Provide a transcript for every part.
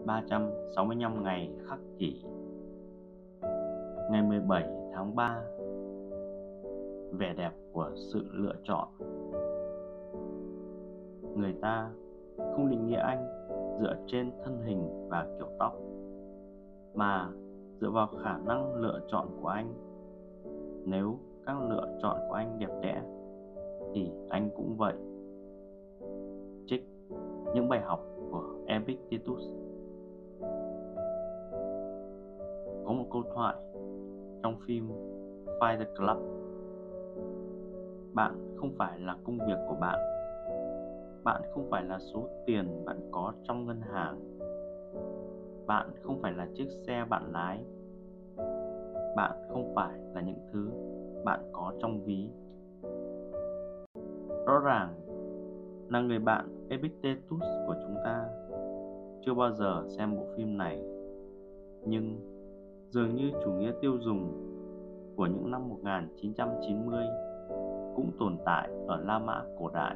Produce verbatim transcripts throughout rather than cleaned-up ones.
ba trăm sáu mươi lăm ngày khắc kỷ. Ngày mười bảy tháng ba, vẻ đẹp của sự lựa chọn. Người ta không định nghĩa anh dựa trên thân hình và kiểu tóc, mà dựa vào khả năng lựa chọn của anh. Nếu các lựa chọn của anh đẹp đẽ thì anh cũng vậy. Trích những bài học của Epictetus. Có một câu thoại trong phim Fight the Club: bạn không phải là công việc của bạn, bạn không phải là số tiền bạn có trong ngân hàng, bạn không phải là chiếc xe bạn lái, bạn không phải là những thứ bạn có trong ví. Rõ ràng là người bạn Epictetus của chúng ta chưa bao giờ xem bộ phim này, nhưng dường như chủ nghĩa tiêu dùng của những năm một nghìn chín trăm chín mươi cũng tồn tại ở La Mã cổ đại.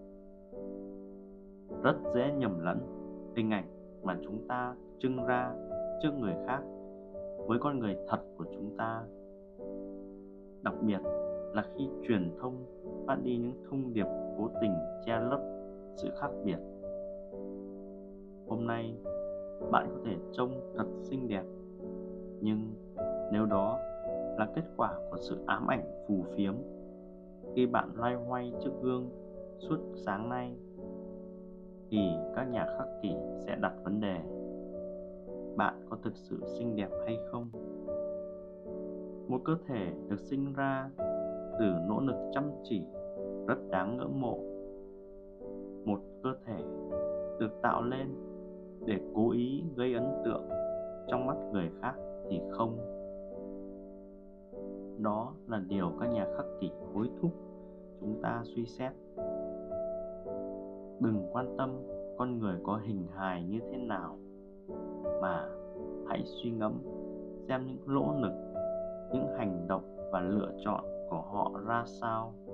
Rất dễ nhầm lẫn hình ảnh mà chúng ta trưng ra trước người khác với con người thật của chúng ta, đặc biệt là khi truyền thông phát đi những thông điệp cố tình che lấp sự khác biệt. Hôm nay bạn có thể trông thật xinh đẹp, nhưng nếu đó là kết quả của sự ám ảnh phù phiếm khi bạn loay hoay trước gương suốt sáng nay, thì các nhà khắc kỷ sẽ đặt vấn đề: bạn có thực sự xinh đẹp hay không? Một cơ thể được sinh ra từ nỗ lực chăm chỉ rất đáng ngưỡng mộ. Một cơ thể được tạo lên để cố ý gây ấn tượng trong mắt người khác thì không. Đó là điều các nhà khắc kỷ hối thúc chúng ta suy xét. Đừng quan tâm con người có hình hài như thế nào, mà hãy suy ngẫm xem những nỗ lực, những hành động và lựa chọn của họ ra sao.